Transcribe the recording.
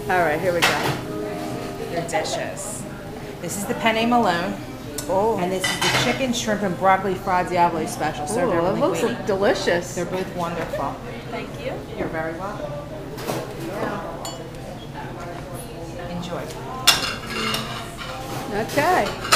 All right, here we go. Your dishes. This is the penne Malone. Oh. And this is the chicken, shrimp, and broccoli fra diavolo special. Ooh, that looks delicious. They're both wonderful. Thank you. You're very welcome. Enjoy. Okay.